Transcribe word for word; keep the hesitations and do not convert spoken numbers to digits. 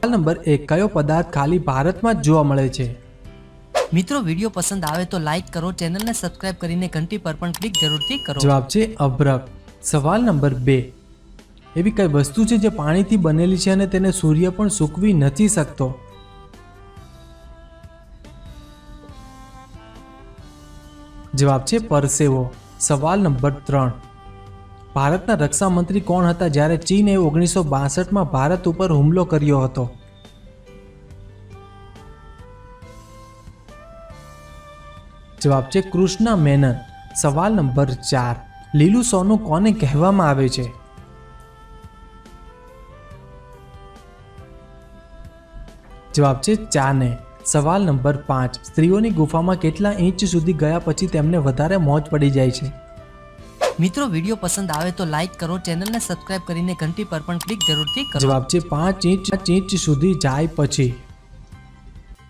Number एक कयो पदार्थ खाली भारत में जोवा मळे छे? मित्रों वीडियो पसंद आवे तो लाइक करो, चैनल ने सब्सक्राइब करीने घंटी पर पण क्लिक जरूरथी करो। जवाब छे अभ्रक। सवाल नंबर बे एवी कई वस्तु छे जे पाणीथी बनेली छे अने तेने सूर्य पण सूकवी नथी सकतो? जवाब छे परसेवो। सवाल नंबर त्रण भारतना रक्षा मंत्री कोण हता ज्यारे चीने ओगनीस सौ बासठ में भारत पर हुमलो कर्यो हतो? जवाब छे कृष्णा मेनन। सवाल नंबर चार लीलू सोनू कोने कहेवामां आवे छे? जवाब छे चाने। सवाल नंबर पांच स्त्रीओनी गुफामां केटला इंच सुधी गया पछी तेमने वधारे मोज पड़ी जाय छे? मित्रों वीडियो पसंद आवे तो लाइक करो, चैनल ने सब्सक्राइब करीने घंटी पर पण क्लिक जरूरथी करो। जवाब छे पांच इंच इंच सुधी जाय पछी।